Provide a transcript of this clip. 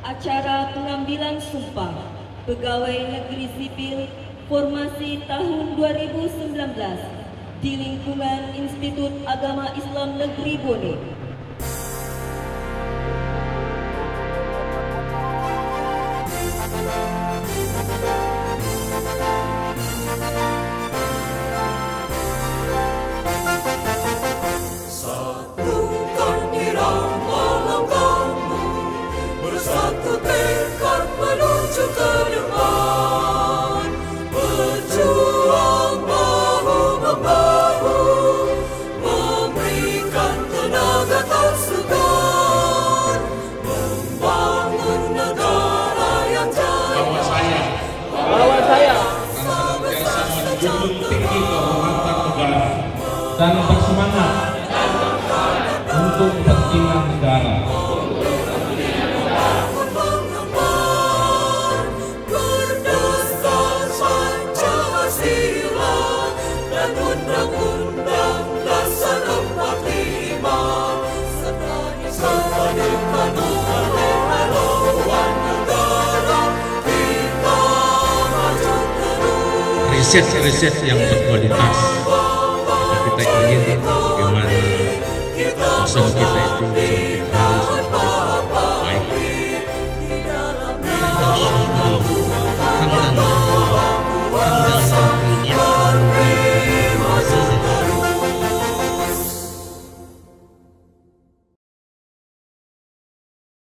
Acara pengambilan sumpah Pegawai Negeri Sipil Formasi tahun 2019 di lingkungan Institut Agama Islam Negeri Bone. Satukan irama langkahmu, bersatu tekad menuju ke depan, berjuang bahu-membahu, memberikan tenaga tak segan, membangun negara yang jaya. Bahwa saya senantiasa menjunjung tinggi kehormatan negara dan bersemangat untuk kepentingan negara. Berdasar Pancasila dan Undang-Undang Dasar 45 serta dikandungkan pahlawan negara, kita maju terus. Riset yang berkualitas. Kita ingin bagaimana usaha kita itu